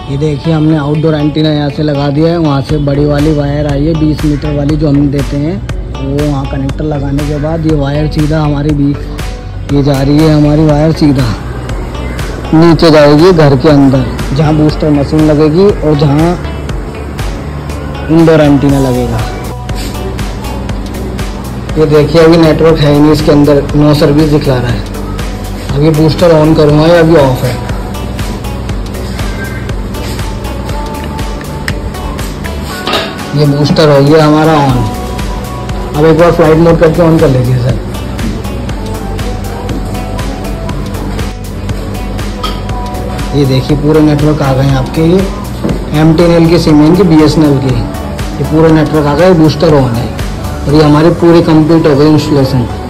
ये देखिए हमने आउटडोर एंटीना यहाँ से लगा दिया है। वहाँ से बड़ी वाली वायर आई है 20 मीटर वाली जो हम देते हैं, वो वहाँ कनेक्टर लगाने के बाद ये वायर सीधा हमारी ये जा रही है, हमारी वायर सीधा नीचे जाएगी घर के अंदर जहाँ बूस्टर मशीन लगेगी और जहाँ इंडोर एंटीना लगेगा। ये देखिए अभी नेटवर्क है ही नहीं इसके अंदर, नो सर्विस दिखला रहा है। अभी बूस्टर ऑन करूँगा, ये अभी ऑफ है। ये बूस्टर हो गया हमारा ऑन। अब एक बार फ्लाइट मोड करके ऑन कर लीजिए सर। ये देखिए पूरे नेटवर्क आ गए आपके। ये MTNL की सिम है इनकी, BSNL की। ये पूरे नेटवर्क आ गए, बूस्टर ऑन है और ये हमारी पूरी कंप्लीट हो गई इंस्टॉलेशन।